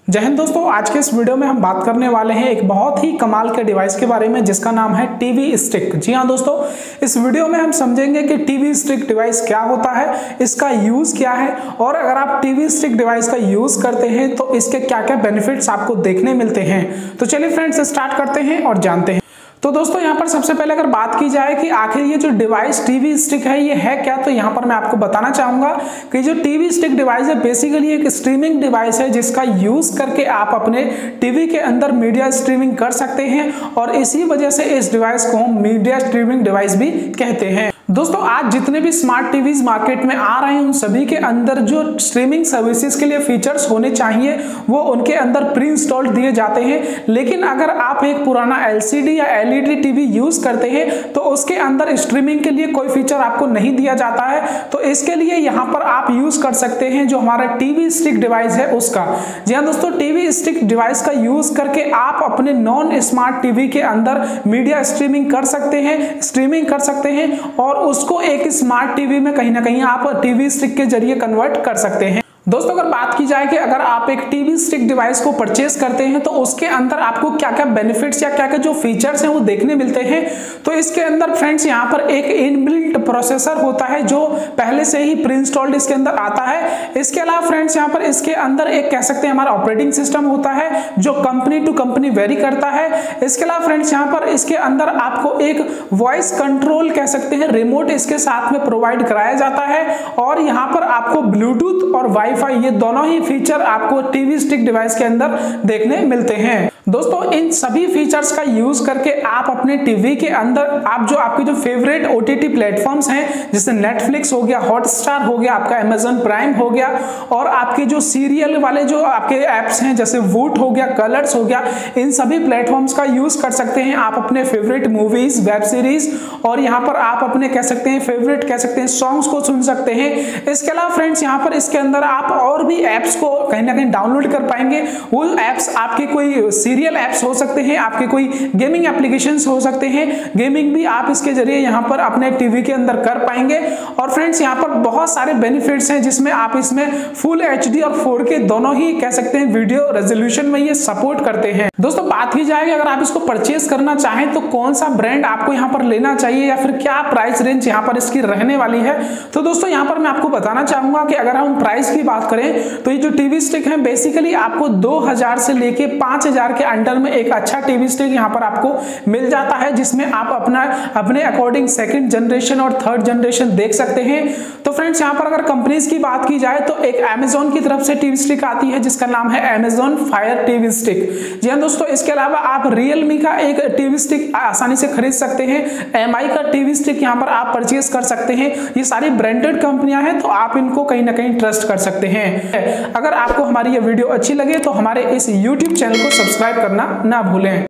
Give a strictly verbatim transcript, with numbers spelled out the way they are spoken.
जय हिंद दोस्तों, आज के इस वीडियो में हम बात करने वाले हैं एक बहुत ही कमाल के डिवाइस के बारे में जिसका नाम है टीवी स्टिक। जी हाँ दोस्तों, इस वीडियो में हम समझेंगे कि टीवी स्टिक डिवाइस क्या होता है, इसका यूज क्या है और अगर आप टीवी स्टिक डिवाइस का यूज करते हैं तो इसके क्या क्या बेनिफिट्स आपको देखने मिलते हैं। तो चलिए फ्रेंड्स, स्टार्ट करते हैं और जानते हैं। तो दोस्तों यहाँ पर सबसे पहले अगर बात की जाए कि आखिर ये जो डिवाइस टीवी स्टिक है ये है क्या, तो यहाँ पर मैं आपको बताना चाहूंगा कि जो टीवी स्टिक डिवाइस है बेसिकली एक स्ट्रीमिंग डिवाइस है जिसका यूज करके आप अपने टीवी के अंदर मीडिया स्ट्रीमिंग कर सकते हैं और इसी वजह से इस डिवाइस को हम मीडिया स्ट्रीमिंग डिवाइस भी कहते हैं। दोस्तों आज जितने भी स्मार्ट टीवीज मार्केट में आ रहे हैं उन सभी के अंदर जो स्ट्रीमिंग सर्विसेज के लिए फीचर्स होने चाहिए वो उनके अंदर प्री इंस्टॉल्ड दिए जाते हैं, लेकिन अगर आप एक पुराना एलसीडी या एलईडी टीवी यूज करते हैं तो उसके अंदर स्ट्रीमिंग के लिए कोई फीचर आपको नहीं दिया जाता है। तो इसके लिए यहाँ पर आप यूज कर सकते हैं जो हमारा टीवी स्टिक डिवाइस है उसका। जी हाँ दोस्तों, टीवी स्टिक डिवाइस का यूज करके आप अपने नॉन स्मार्ट टीवी के अंदर मीडिया स्ट्रीमिंग कर सकते हैं स्ट्रीमिंग कर सकते हैं और उसको एक स्मार्ट टीवी में कहीं ना कहीं आप टीवी स्टिक के जरिए कन्वर्ट कर सकते हैं। दोस्तों अगर बात की जाए कि अगर आप एक टीवी स्टिक डिवाइस को परचेस करते हैं तो उसके अंदर आपको क्या क्या बेनिफिट्स या क्या क्या जो फीचर्स हैं वो देखने मिलते हैं। तो इसके अंदर फ्रेंड्स यहाँ पर एक इनबिल्ट प्रोसेसर होता है जो पहले से ही प्री इंस्टॉल्ड इसके अंदर आता है। इसके अलावा फ्रेंड्स यहाँ पर इसके अंदर एक कह सकते हैं हमारा ऑपरेटिंग सिस्टम होता है जो कंपनी टू कंपनी वेरी करता है। इसके अलावा फ्रेंड्स यहाँ पर इसके अंदर आपको एक वॉइस कंट्रोल कह सकते हैं रिमोट इसके साथ में प्रोवाइड कराया जाता है और यहाँ पर आपको ब्लूटूथ और वाई ये दोनों ही फीचर आपको टीवी स्टिक डिवाइस के अंदर देखने मिलते हैं। दोस्तों इन सभी फीचर्स का यूज करके आप अपने टीवी के अंदर आप जो आपके जो फेवरेट ओटीटी प्लेटफॉर्म्स हैं जैसे नेटफ्लिक्स हो गया, हॉटस्टार हो गया, आपका अमेजन प्राइम हो गया और आपके जो सीरियल वाले जो आपके एप्स हैं जैसे वूट हो गया, कलर्स हो गया, इन सभी प्लेटफॉर्म्स का यूज कर सकते हैं आप अपने फेवरेट मूवीज, वेब सीरीज और यहाँ पर आप अपने कह सकते हैं फेवरेट कह सकते हैं सॉन्ग्स को सुन सकते हैं। इसके अलावा फ्रेंड्स यहाँ पर इसके अंदर आप और भी एप्स को कहीं ना कहीं डाउनलोड कर पाएंगे। वो एप्स आपके कोई सीरियल एप्स हो सकते हैं, आपके कोई गेमिंग एप्लीकेशंस हो सकते हैं, गेमिंग भी आप इसके जरिए यहाँ पर अपने टीवी के अंदर कर पाएंगे। और फ्रेंड्स यहाँ पर बहुत सारे बेनिफिट्स हैं जिसमें आप इसमें फुल एचडी और फोर के दोनों ही कह सकते हैं वीडियो रेजोल्यूशन में ये सपोर्ट करते हैं। दोस्तों बात की जाएगी अगर आप इसको परचेस करना चाहें तो कौन सा ब्रांड आपको यहाँ पर लेना चाहिए या फिर क्या प्राइस रेंज यहाँ पर इसकी रहने वाली है, तो दोस्तों यहाँ पर मैं आपको बताना चाहूंगा कि अगर हम प्राइस की बात करें तो ये जो टीवी स्टिक है बेसिकली आपको दो हजार से लेके पांच हजार के अंडर में एक अच्छा टीवी स्टिक यहाँ पर आपको मिल जाता है जिसमें आप अपना अपने अकॉर्डिंग सेकंड जनरेशन और थर्ड जनरेशन देख सकते हैं। तो फ्रेंड्स यहाँ पर अगर कंपनीज की बात की जाए तो एक Amazon की तरफ से टीवी स्टिक आती है जिसका नाम है Amazon Fire टीवी स्टिक। जी हाँ दोस्तों, इसके अलावा आप Realme का एक टीवी स्टिक आसानी से खरीद सकते हैं, एम आई का टीवी स्टिक यहाँ पर आप परचेज कर सकते हैं। ये सारी ब्रांडेड कंपनियां हैं तो आप इनको कहीं ना कहीं ट्रस्ट कर सकते हैं। अगर आपको हमारी ये वीडियो अच्छी लगे तो हमारे इस यूट्यूब चैनल को सब्सक्राइब करना ना भूलें।